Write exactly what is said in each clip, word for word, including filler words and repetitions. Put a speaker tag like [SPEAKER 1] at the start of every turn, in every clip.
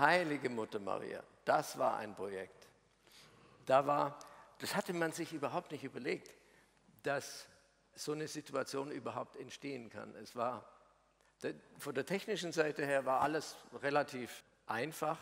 [SPEAKER 1] Heilige Mutter Maria, das war ein Projekt. Da war, das hatte man sich überhaupt nicht überlegt, dass so eine Situation überhaupt entstehen kann. Es war, von der technischen Seite her war alles relativ einfach,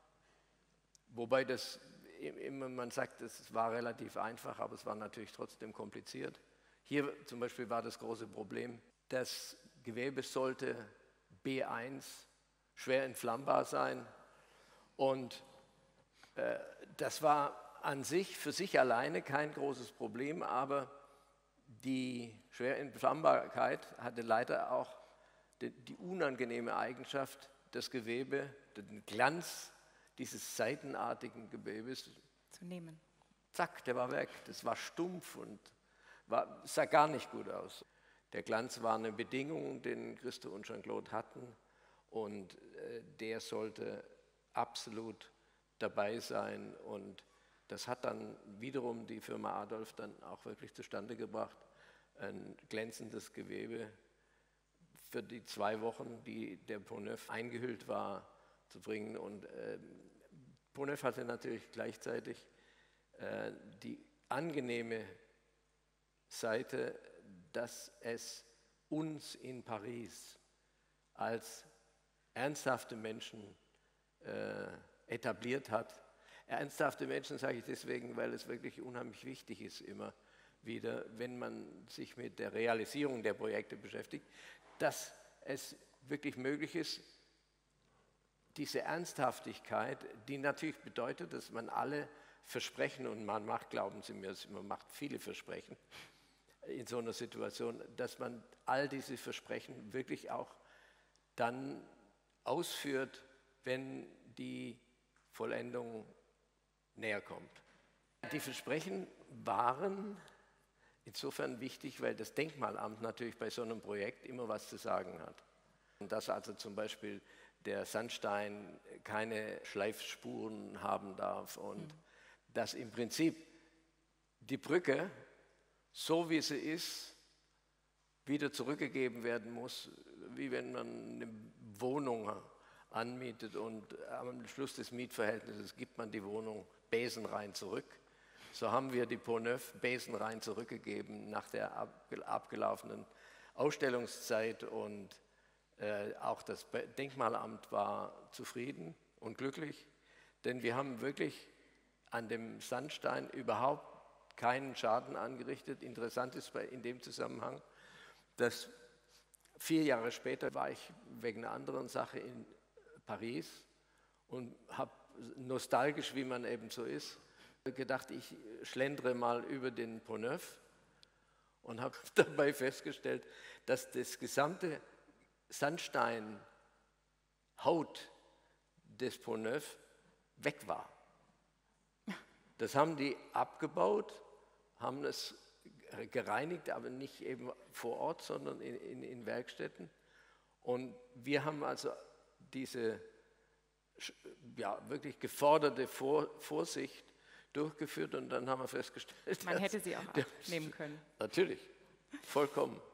[SPEAKER 1] wobei das immer man sagt, es war relativ einfach, aber es war natürlich trotzdem kompliziert. Hier zum Beispiel war das große Problem, das Gewebe sollte B eins schwer entflammbar sein und äh, das war an sich, für sich alleine kein großes Problem, aber die schwere Entflammbarkeit hatte leider auch die, die unangenehme Eigenschaft, das Gewebe, den Glanz dieses seitenartigen Gewebes
[SPEAKER 2] zu nehmen.
[SPEAKER 1] Zack, der war weg. Das war stumpf und war, sah gar nicht gut aus. Der Glanz war eine Bedingung, den Christo und Jeanne-Claude hatten und äh, der sollte absolut dabei sein und das hat dann wiederum die Firma Adolf dann auch wirklich zustande gebracht, ein glänzendes Gewebe für die zwei Wochen, die der Pont-Neuf eingehüllt war, zu bringen. Und äh, Pont-Neuf hatte natürlich gleichzeitig äh, die angenehme Seite, dass es uns in Paris als ernsthafte Menschen äh, etabliert hat. Ernsthafte Menschen sage ich deswegen, weil es wirklich unheimlich wichtig ist, immer wieder, wenn man sich mit der Realisierung der Projekte beschäftigt, dass es wirklich möglich ist, diese Ernsthaftigkeit, die natürlich bedeutet, dass man alle Versprechen, und man macht, glauben Sie mir, man macht viele Versprechen in so einer Situation, dass man all diese Versprechen wirklich auch dann ausführt, wenn die Vollendung näher kommt. Die Versprechen waren insofern wichtig, weil das Denkmalamt natürlich bei so einem Projekt immer was zu sagen hat. Und dass also zum Beispiel der Sandstein keine Schleifspuren haben darf und mhm. dass im Prinzip die Brücke, so wie sie ist, wieder zurückgegeben werden muss, wie wenn man eine Wohnung anmietet und am Schluss des Mietverhältnisses gibt man die Wohnung besenrein zurück. So haben wir die Pont-Neuf besenrein zurückgegeben nach der abgelaufenen Ausstellungszeit und äh, auch das Denkmalamt war zufrieden und glücklich, denn wir haben wirklich an dem Sandstein überhaupt keinen Schaden angerichtet. Interessant ist in dem Zusammenhang, dass vier Jahre später war ich wegen einer anderen Sache in Paris und habe nostalgisch, wie man eben so ist, gedacht, ich schlendere mal über den Pont-Neuf und habe dabei festgestellt, dass das gesamte Sandsteinhaut des Pont-Neuf weg war. Das haben die abgebaut, haben es gereinigt, aber nicht eben vor Ort, sondern in, in, in Werkstätten. Und wir haben also diese ja, wirklich geforderte Vor Vorsicht durchgeführt und dann haben wir festgestellt,
[SPEAKER 2] man hätte sie auch abnehmen können.
[SPEAKER 1] Natürlich, vollkommen.